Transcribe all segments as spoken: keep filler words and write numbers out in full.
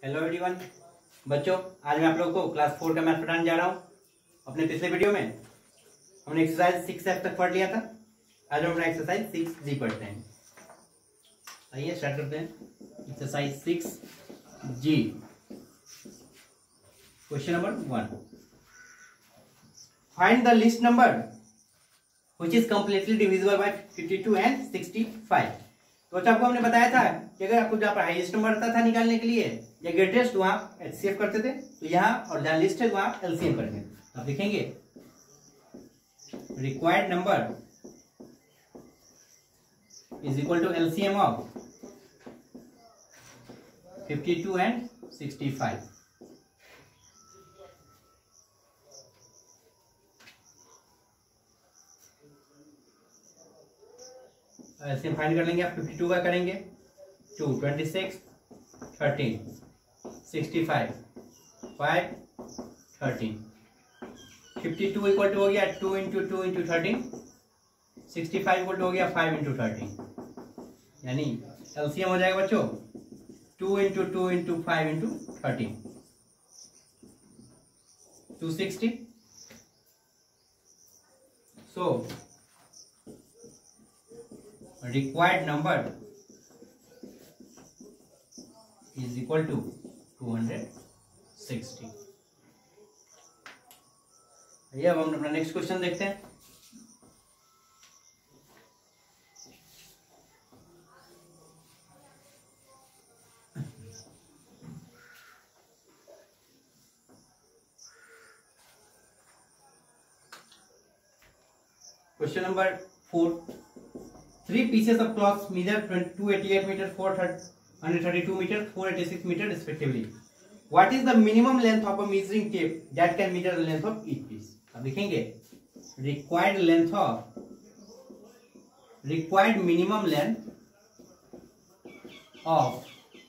Hello everyone बच्चों, आज मैं आप लोगों को क्लास फोर का मैथ पढ़ाने जा रहा हूँ। अपने पिछले वीडियो में हमने एक्सरसाइज सिक्स एफ तक पढ़ लिया था। आज हम अपना एक्सरसाइज सिक्स जी पढ़ते हैं। आइए स्टार्ट करते हैं। Exercise six G, question number one, find the least number which is completely divisible by fifty two and sixty five. तो अच्छा, आपको हमने बताया था कि अगर आपको जहाँ पर हाईएस्ट नंबर आता था निकालने के लिए या ग्रेटेस्ट, वहां एचसीएफ करते थे, तो यहाँ और जहाँ लिस्ट है वहां एलसीएम करेंगे। आप लिखेंगे required number is equal to LCM of fifty two and sixty five. LCM find कर लेंगे। आप फिफ्टी टू का करेंगे two, twenty six, thirteen, sixty five, five, thirteen. Fifty two equal to हो गया two into two into thirteen, sixty five equal to हो गया five into thirteen. यानी एलसीएम हो जाएगा बच्चों two into two into five into thirteen, two sixty. So required number is equal to two sixty. आइए अब हम अपना नेक्स्ट क्वेश्चन देखते हैं। Question number four, three pieces of cloth measure two eighty-eight meter, four thirty-two meter, four eighty-six meter respectively. What is the minimum length of a measuring tape that can measure the length of each piece? अब लिखेंगे required length of required minimum length of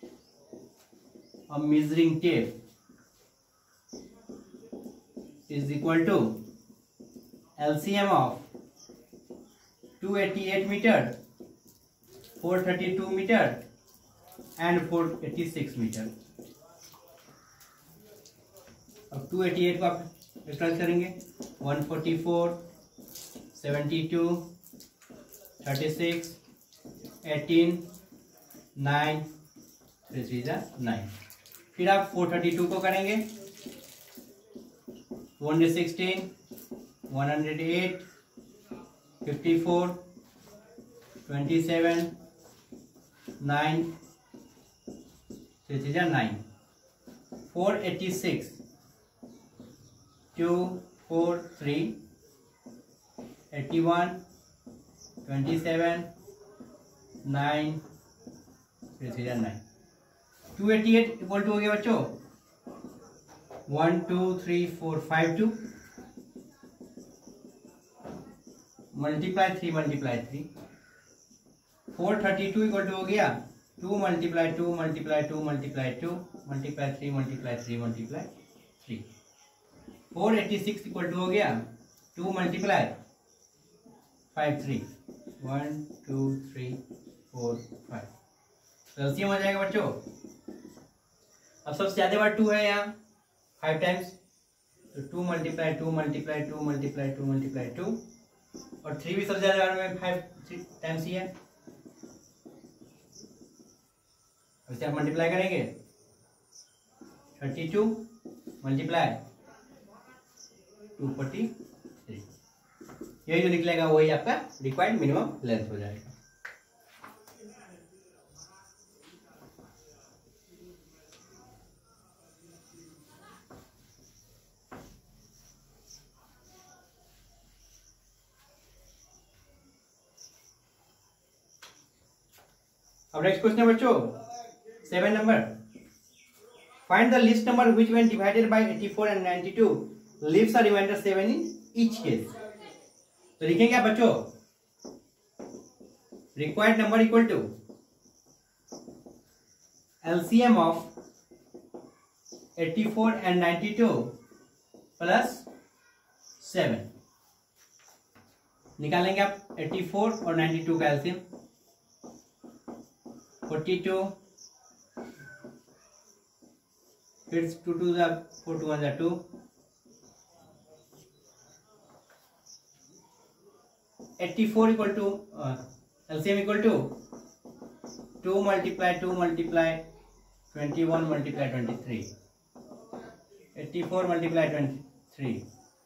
a measuring tape is equal to L C M of two eighty-eight meter, four thirty-two meter and four eighty-six meter। अब two eighty eight को आप extract करेंगे one forty four, seventy two, thirty six, eighteen, nine, three three जा nine. फिर आप four thirty two को करेंगे two hundred sixteen, one hundred eight, fifty four, twenty seven, nine, three three जा nine, four eighty six, two four three, eighty one, twenty seven, nine, three three जा nine. Two eighty eight equal to हो गया बच्चों one two three four five two, multiply three multiply three. Four thirty two equal to हो गया two multiply two multiply two multiply two multiply three multiply three multiply three. Four eighty six equal to हो गया two multiply five three, one two three four five. LCM हो जाएगा बच्चों। अब सबसे ज्यादा बार टू है यहाँ फाइव टाइम्स, तो two multiply two multiply two multiply two multiply two, और थ्री भी सबसे ज्यादा बार में फाइव टाइम्स ही है। इसे आप मल्टीप्लाई करेंगे thirty two multiply two forty three, यही जो निकलेगा वही आपका रिक्वायर्ड मिनिमम लेंथ हो जाएगा। अब नेक्स्ट क्वेश्चन बच्चों seven number, find the least number which when divided by eighty four and ninety two leaves a remainder seven in each case. तो लिखेंगे आप बच्चों required number equal to LCM of eighty four and ninety two plus seven. निकालेंगे आप eighty four और ninety two का LCM, forty two, फिर two two जा फोर टू वन जा two, eighty four equal to LCM equal to two multiply two multiply twenty one multiply twenty three, eighty four multiply twenty three,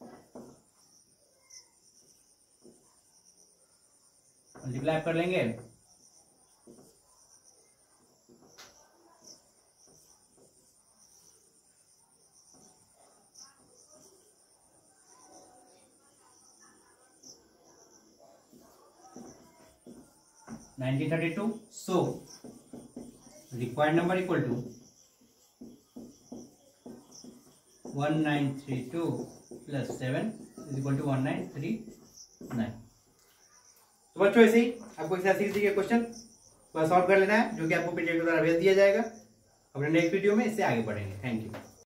multiply कर लेंगे nineteen thirty two. So required number equal to one nine three two plus seven is equal to one nine three nine. तो बच्चों ऐसे ही आपको exercise के question थोड़ा solve कर लेना है, जो कि आपको पीडीएफ द्वारा भेज दिया जाएगा. अपने नेक्स्ट वीडियो में इससे आगे बढ़ेंगे. Thank you.